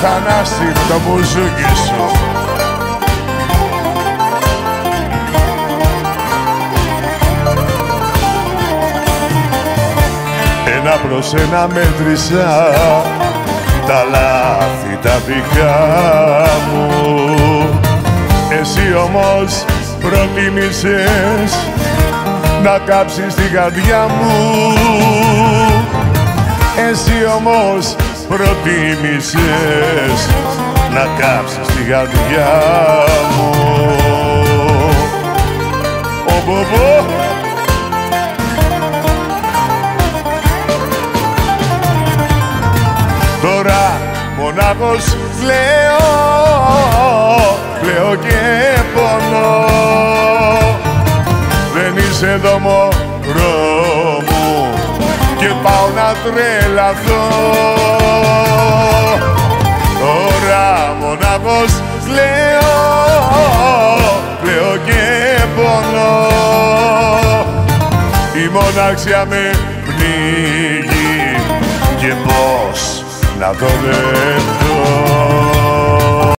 Θανάση με το μπουζούκι σου. Ένα προς ένα μέτρησα τα λάθη τα δικά μου. Εσύ όμως προτίμησες να κάψεις την καρδιά μου. Εσύ όμως προτίμησες να κάψεις την καρδιά μου. Τώρα μονάχος κλαίω, κλαίω και πονώ. Δεν είσαι εδώ μωρό μου και πάω να τρελαθώ. Τώρα μονάχος κλαίω, κλαίω και πονώ. Η μοναξιά με πνίγει και πώς να το δεχτώ.